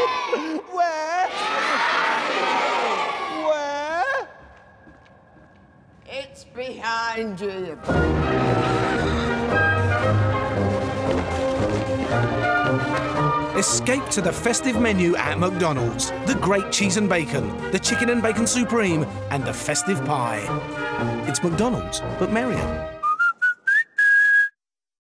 Where? Where? It's behind you. Escape to the festive menu at McDonald's. The great cheese and bacon, the chicken and bacon supreme, and the festive pie. It's McDonald's, but merrier.